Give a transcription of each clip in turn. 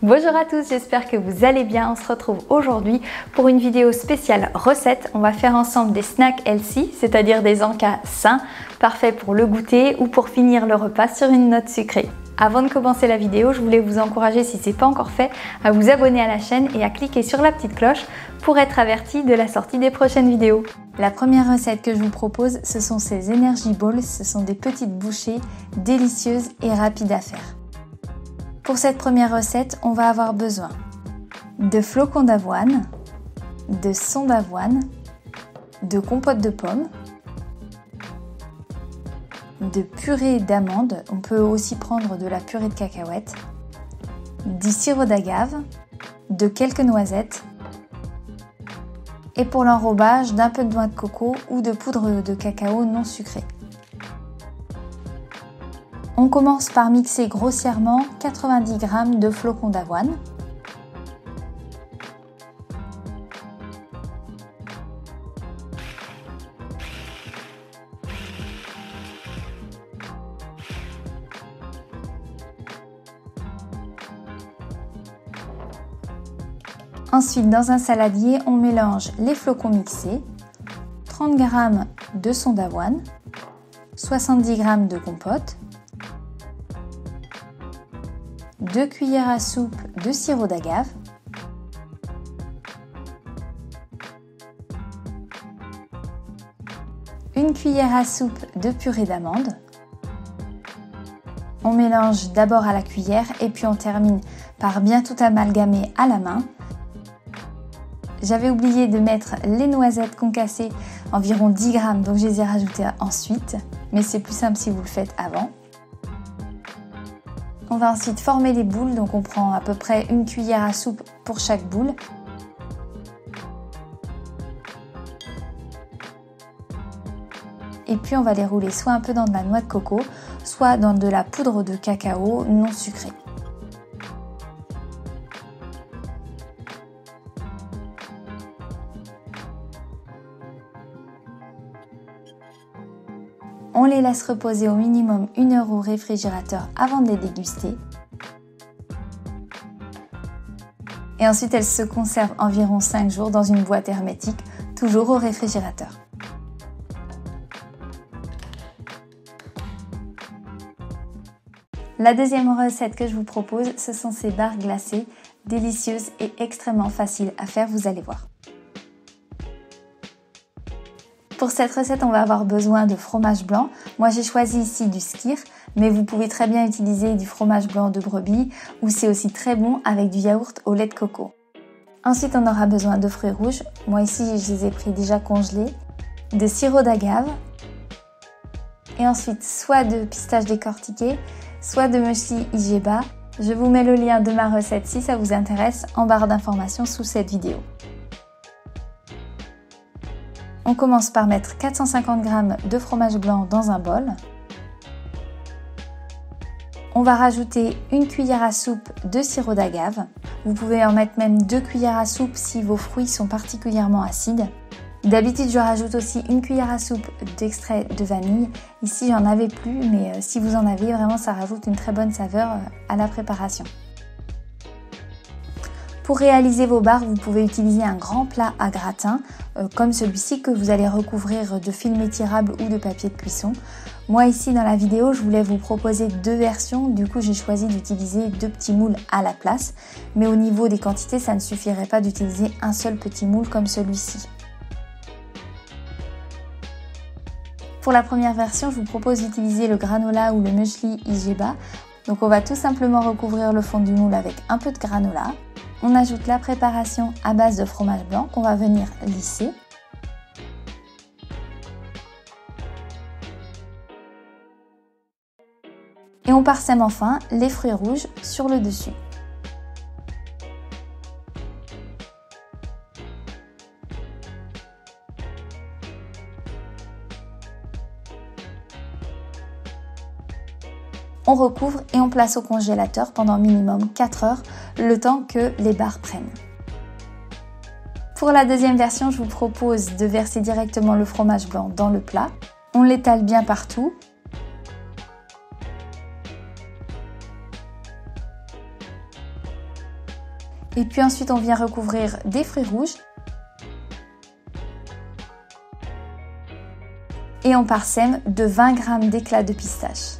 Bonjour à tous, j'espère que vous allez bien. On se retrouve aujourd'hui pour une vidéo spéciale recette. On va faire ensemble des snacks healthy, c'est-à-dire des encas sains, parfaits pour le goûter ou pour finir le repas sur une note sucrée. Avant de commencer la vidéo, je voulais vous encourager, si ce n'est pas encore fait, à vous abonner à la chaîne et à cliquer sur la petite cloche pour être averti de la sortie des prochaines vidéos. La première recette que je vous propose, ce sont ces Energy Balls. Ce sont des petites bouchées délicieuses et rapides à faire. Pour cette première recette, on va avoir besoin de flocons d'avoine, de son d'avoine, de compote de pommes, de purée d'amandes, on peut aussi prendre de la purée de cacahuètes, du sirop d'agave, de quelques noisettes et pour l'enrobage d'un peu de noix de coco ou de poudre de cacao non sucrée. On commence par mixer grossièrement 90 g de flocons d'avoine, ensuite dans un saladier on mélange les flocons mixés, 30 g de son d'avoine, 70 g de compote, 2 cuillères à soupe de sirop d'agave, une cuillère à soupe de purée d'amande. On mélange d'abord à la cuillère et puis on termine par bien tout amalgamer à la main. J'avais oublié de mettre les noisettes concassées, environ 10 g, donc je les ai rajoutées ensuite, mais c'est plus simple si vous le faites avant. On va ensuite former les boules, donc on prend à peu près une cuillère à soupe pour chaque boule. Et puis on va les rouler soit un peu dans de la noix de coco, soit dans de la poudre de cacao non sucrée. On les laisse reposer au minimum 1 heure au réfrigérateur avant de les déguster. Et ensuite, elles se conservent environ 5 jours dans une boîte hermétique, toujours au réfrigérateur. La deuxième recette que je vous propose, ce sont ces barres glacées, délicieuses et extrêmement faciles à faire, vous allez voir. Pour cette recette, on va avoir besoin de fromage blanc. Moi, j'ai choisi ici du skyr, mais vous pouvez très bien utiliser du fromage blanc de brebis ou c'est aussi très bon avec du yaourt au lait de coco. Ensuite, on aura besoin de fruits rouges. Moi, ici, je les ai pris déjà congelés, de sirop d'agave et ensuite soit de pistaches décortiquées, soit de muesli Igeba. Je vous mets le lien de ma recette si ça vous intéresse en barre d'informations sous cette vidéo. On commence par mettre 450 g de fromage blanc dans un bol. On va rajouter une cuillère à soupe de sirop d'agave. Vous pouvez en mettre même 2 cuillères à soupe si vos fruits sont particulièrement acides. D'habitude, je rajoute aussi une cuillère à soupe d'extrait de vanille. Ici, j'en avais plus, mais si vous en avez, vraiment, ça rajoute une très bonne saveur à la préparation. Pour réaliser vos barres, vous pouvez utiliser un grand plat à gratin, comme celui-ci que vous allez recouvrir de film étirable ou de papier de cuisson. Moi ici dans la vidéo, je voulais vous proposer 2 versions, du coup j'ai choisi d'utiliser 2 petits moules à la place. Mais au niveau des quantités, ça ne suffirait pas d'utiliser un seul petit moule comme celui-ci. Pour la première version, je vous propose d'utiliser le granola ou le muesli Igeba. Donc on va tout simplement recouvrir le fond du moule avec un peu de granola. On ajoute la préparation à base de fromage blanc qu'on va venir lisser. Et on parsème enfin les fruits rouges sur le dessus. On recouvre et on place au congélateur pendant minimum 4 heures, le temps que les barres prennent. Pour la deuxième version, je vous propose de verser directement le fromage blanc dans le plat. On l'étale bien partout. Et puis ensuite, on vient recouvrir des fruits rouges. Et on parsème de 20 g d'éclats de pistache.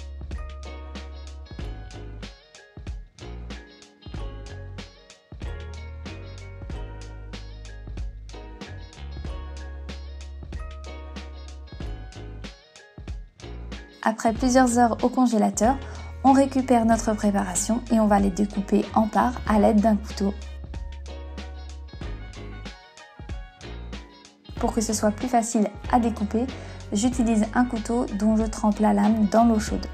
Après plusieurs heures au congélateur, on récupère notre préparation et on va les découper en parts à l'aide d'un couteau. Pour que ce soit plus facile à découper, j'utilise un couteau dont je trempe la lame dans l'eau chaude.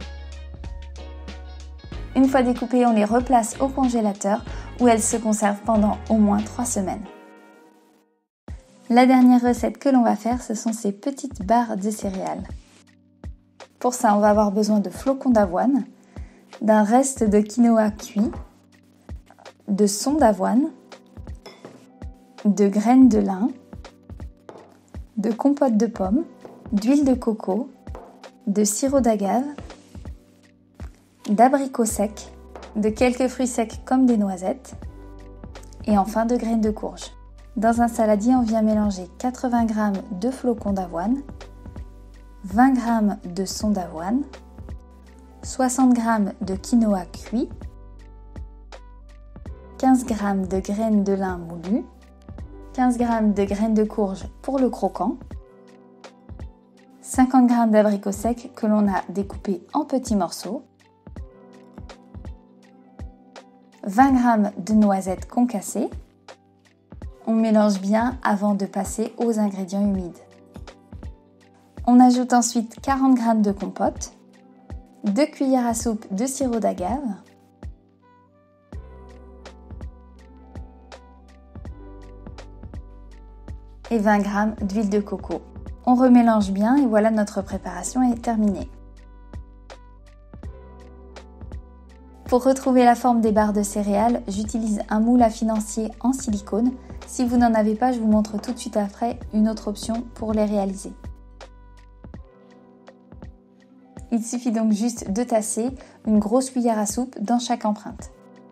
Une fois découpées, on les replace au congélateur où elles se conservent pendant au moins 3 semaines. La dernière recette que l'on va faire, ce sont ces petites barres de céréales. Pour ça, on va avoir besoin de flocons d'avoine, d'un reste de quinoa cuit, de son d'avoine, de graines de lin, de compote de pommes, d'huile de coco, de sirop d'agave, d'abricots secs, de quelques fruits secs comme des noisettes et enfin de graines de courge. Dans un saladier, on vient mélanger 80 g de flocons d'avoine, 20 g de son d'avoine, 60 g de quinoa cuit, 15 g de graines de lin moulues, 15 g de graines de courge pour le croquant, 50 g d'abricots secs que l'on a découpés en petits morceaux, 20 g de noisettes concassées. On mélange bien avant de passer aux ingrédients humides. On ajoute ensuite 40 g de compote, 2 cuillères à soupe de sirop d'agave, et 20 g d'huile de coco. On remélange bien et voilà, notre préparation est terminée. Pour retrouver la forme des barres de céréales, j'utilise un moule à financier en silicone. Si vous n'en avez pas, je vous montre tout de suite après une autre option pour les réaliser. Il suffit donc juste de tasser une grosse cuillère à soupe dans chaque empreinte.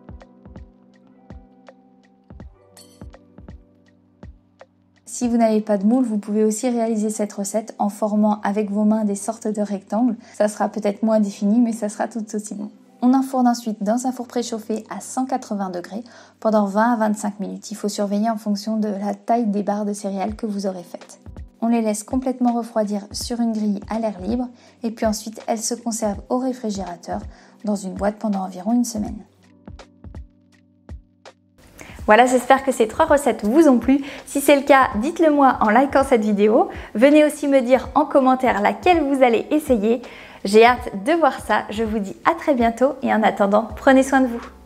Si vous n'avez pas de moule, vous pouvez aussi réaliser cette recette en formant avec vos mains des sortes de rectangles. Ça sera peut-être moins défini, mais ça sera tout aussi bon. On enfourne ensuite dans un four préchauffé à 180 degrés pendant 20 à 25 minutes. Il faut surveiller en fonction de la taille des barres de céréales que vous aurez faites. On les laisse complètement refroidir sur une grille à l'air libre et puis ensuite elles se conservent au réfrigérateur dans une boîte pendant environ une semaine. Voilà, j'espère que ces 3 recettes vous ont plu. Si c'est le cas, dites-le moi en likant cette vidéo. Venez aussi me dire en commentaire laquelle vous allez essayer. J'ai hâte de voir ça. Je vous dis à très bientôt et en attendant, prenez soin de vous.